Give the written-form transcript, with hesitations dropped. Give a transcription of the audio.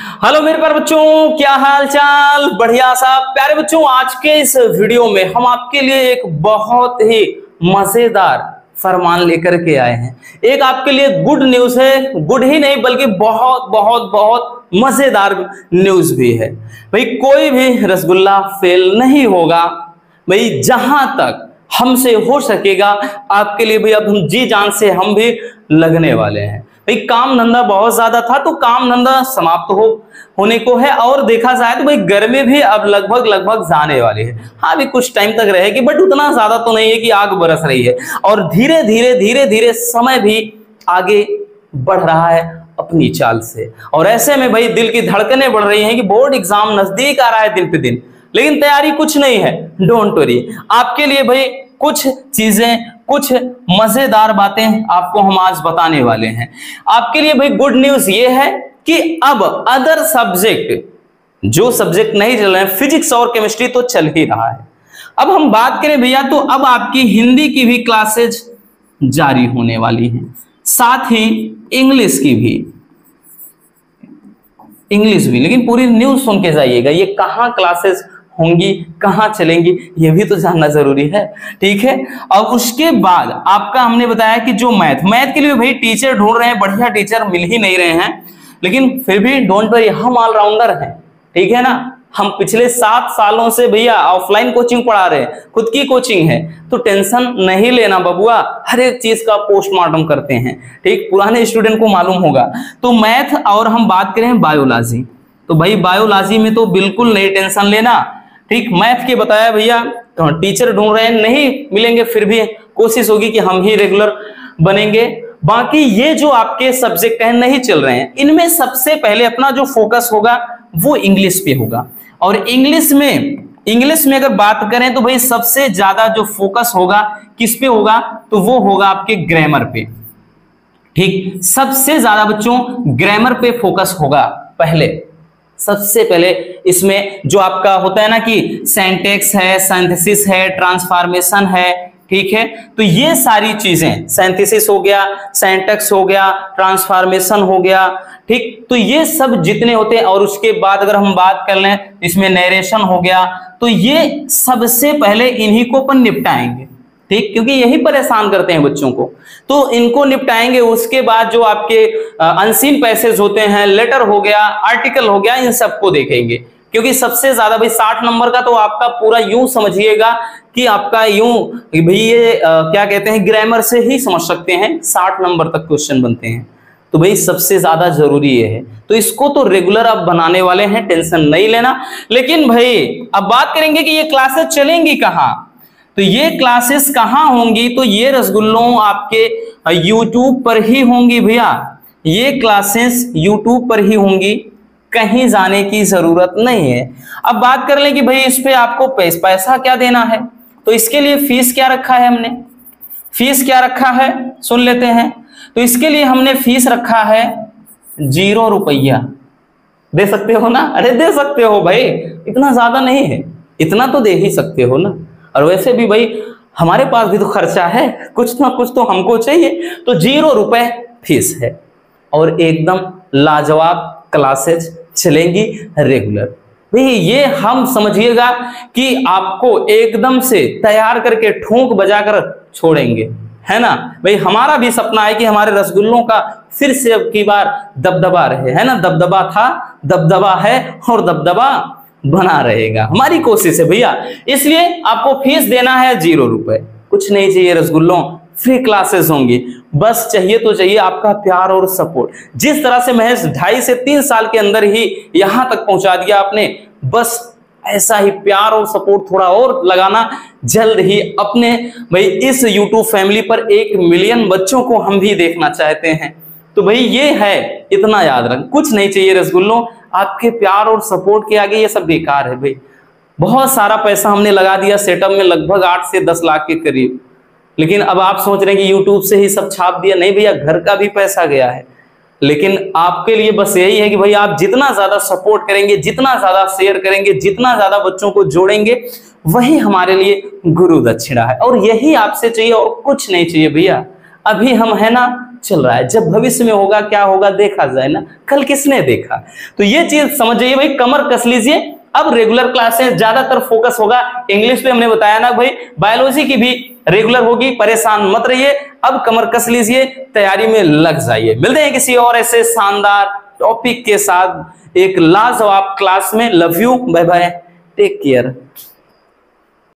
Hello मेरे प्यारे बच्चों, क्या हाल चाल। बढ़िया सा। प्यारे बच्चों, आज के इस वीडियो में हम आपके लिए एक बहुत ही मजेदार फरमान लेकर के आए हैं। एक आपके लिए गुड न्यूज है, गुड ही नहीं बल्कि बहुत बहुत बहुत मजेदार न्यूज भी है। भाई कोई भी रसगुल्ला फेल नहीं होगा। भाई जहां तक हमसे हो सकेगा आपके लिए भी अब हम जी जान से हम भी लगने वाले हैं। भाई काम धंधा बहुत ज्यादा था तो काम धंधा समाप्त होने को है, और देखा जाए तो भाई गर्मी भी अब लगभग जाने वाली है। हाँ अभी कुछ टाइम तक रहेगी, बट उतना ज्यादा तो नहीं है कि आग बरस रही है। और धीरे धीरे समय भी आगे बढ़ रहा है अपनी चाल से। और ऐसे में भाई दिल की धड़कनें बढ़ रही हैं कि बोर्ड एग्जाम नजदीक आ रहा है दिन पे दिन, लेकिन तैयारी कुछ नहीं है। डोंट वरी, आपके लिए भाई कुछ चीजें, कुछ मजेदार बातें आपको हम आज बताने वाले हैं। आपके लिए भाई गुड न्यूज ये है कि अब अदर सब्जेक्ट, जो सब्जेक्ट नहीं चल रहे हैं, फिजिक्स और केमिस्ट्री तो चल ही रहा है। अब हम बात करें भैया तो अब आपकी हिंदी की भी क्लासेज जारी होने वाली हैं, साथ ही इंग्लिश की भी, इंग्लिश भी। लेकिन पूरी न्यूज सुन के जाइएगा, ये कहाँ क्लासेस होंगी, कहाँ चलेंगी, ये भी तो जानना जरूरी है। ठीक है। और उसके बाद आपका हमने बताया कि जो मैथ के लिए भाई टीचर ढूंढ रहे हैं, बढ़िया टीचर मिल ही नहीं रहे हैं, लेकिन फिर भी डोंट वरी, हम ऑलराउंडर हैं। ठीक है ना। हम पिछले 7 सालों से भैया ऑफलाइन कोचिंग पढ़ा रहे हैं, खुद की कोचिंग है, तो टेंशन नहीं लेना बबुआ, हर एक चीज का पोस्टमार्टम करते हैं। ठीक, पुराने स्टूडेंट को मालूम होगा। तो मैथ और हम बात करें बायोलॉजी, तो भाई बायोलॉजी में तो बिल्कुल नहीं टेंशन लेना। ठीक, मैथ के बताया भैया, तो टीचर ढूंढ रहे हैं, नहीं मिलेंगे फिर भी कोशिश होगी कि हम ही रेगुलर बनेंगे। बाकी ये जो आपके सब्जेक्ट हैं नहीं चल रहे हैं, इनमें सबसे पहले अपना जो फोकस होगा वो इंग्लिश पे होगा। और इंग्लिश में अगर बात करें तो भाई सबसे ज्यादा जो फोकस होगा किस पे होगा, तो वो होगा आपके ग्रामर पे। ठीक, सबसे ज्यादा बच्चों ग्रामर पे फोकस होगा पहले, सबसे पहले। इसमें जो आपका होता है ना कि सिंटैक्स है, सिंथेसिस है, ट्रांसफॉर्मेशन है। ठीक है, तो ये सारी चीजें, सिंथेसिस हो गया, सिंटैक्स हो गया, ट्रांसफॉर्मेशन हो गया। ठीक, तो ये सब जितने होते हैं, और उसके बाद अगर हम बात कर लें इसमें नरेशन हो गया, तो ये सबसे पहले इन्हीं को अपन निपटाएंगे। ठीक, क्योंकि यही परेशान करते हैं बच्चों को, तो इनको निपटाएंगे। उसके बाद जो आपके अनसीन पैसेज होते हैं, लेटर हो गया, आर्टिकल हो गया, इन सबको देखेंगे। क्योंकि सबसे ज्यादा भाई 60 नंबर का तो आपका पूरा यूं समझिएगा कि आपका यूं भाई ये क्या कहते हैं, ग्रामर से ही समझ सकते हैं 60 नंबर तक क्वेश्चन बनते हैं। तो भाई सबसे ज्यादा जरूरी ये है, तो इसको तो रेगुलर आप बनाने वाले हैं, टेंशन नहीं लेना। लेकिन भाई अब बात करेंगे कि ये क्लासेस चलेंगी कहाँ, तो ये क्लासेस कहाँ होंगी, तो ये रसगुल्लों आपके YouTube पर ही होंगी भैया। ये क्लासेस YouTube पर ही होंगी, कहीं जाने की जरूरत नहीं है। अब बात कर लें कि भाई इस पे आपको पैसा क्या देना है, तो इसके लिए फीस क्या रखा है हमने, फीस क्या रखा है सुन लेते हैं। तो इसके लिए हमने फीस रखा है 0 रुपया। दे सकते हो ना? अरे दे सकते हो भाई, इतना ज्यादा नहीं है, इतना तो दे ही सकते हो ना। और वैसे भी भाई हमारे पास भी तो खर्चा है, कुछ ना कुछ तो हमको चाहिए। तो 0 रुपए फीस है, और एकदम लाजवाब क्लासेज चलेंगी रेगुलर। भाई ये हम समझिएगा कि आपको एकदम से तैयार करके ठोंक बजाकर छोड़ेंगे, है ना। भाई हमारा भी सपना है कि हमारे रसगुल्लों का फिर से अब की बार दबदबा रहे, है ना। दबदबा था, दबदबा है, और दबदबा बना रहेगा, हमारी कोशिश है भैया। इसलिए आपको फीस देना है 0 रुपए, कुछ नहीं चाहिए रसगुल्लों, फ्री क्लासेस होंगी। बस चाहिए तो चाहिए आपका प्यार और सपोर्ट। जिस तरह से महज 2.5 से 3 साल के अंदर ही यहां तक पहुंचा दिया आपने, बस ऐसा ही प्यार और सपोर्ट थोड़ा और लगाना। जल्द ही अपने भाई इस YouTube फैमिली पर 1 मिलियन बच्चों को हम भी देखना चाहते हैं। तो भाई ये है, इतना याद रख, कुछ नहीं चाहिए रसगुल्लों, आपके प्यार और सपोर्ट के आगे ये सब बेकार है भाई। बहुत सारा पैसा हमने लगा दिया सेटअप में, लगभग 8 से 10 लाख के करीब। लेकिन अब आप सोच रहे हैं कि YouTube से ही सब छाप दिया, नहीं भैया, घर का भी पैसा गया है। लेकिन आपके लिए बस यही है कि भाई आप जितना ज्यादा सपोर्ट करेंगे, जितना ज्यादा शेयर करेंगे, जितना ज्यादा बच्चों को जोड़ेंगे, वही हमारे लिए गुरु दक्षिणा है। और यही आपसे चाहिए और कुछ नहीं चाहिए भैया। अभी हम है ना चल रहा है, जब भविष्य में होगा क्या होगा देखा जाए ना, कल किसने देखा। तो ये चीज समझ जाइए भाई, कमर कस लीजिए। अब रेगुलर क्लासेस ज्यादातर फोकस होगा इंग्लिश पे, हमने बताया ना भाई, बायोलॉजी की भी रेगुलर होगी, परेशान मत रहिए। अब कमर कस लीजिए, तैयारी में लग जाइए। मिलते हैं किसी और ऐसे शानदार टॉपिक के साथ एक लाजवाब क्लास में। Love you, bye bye, take care.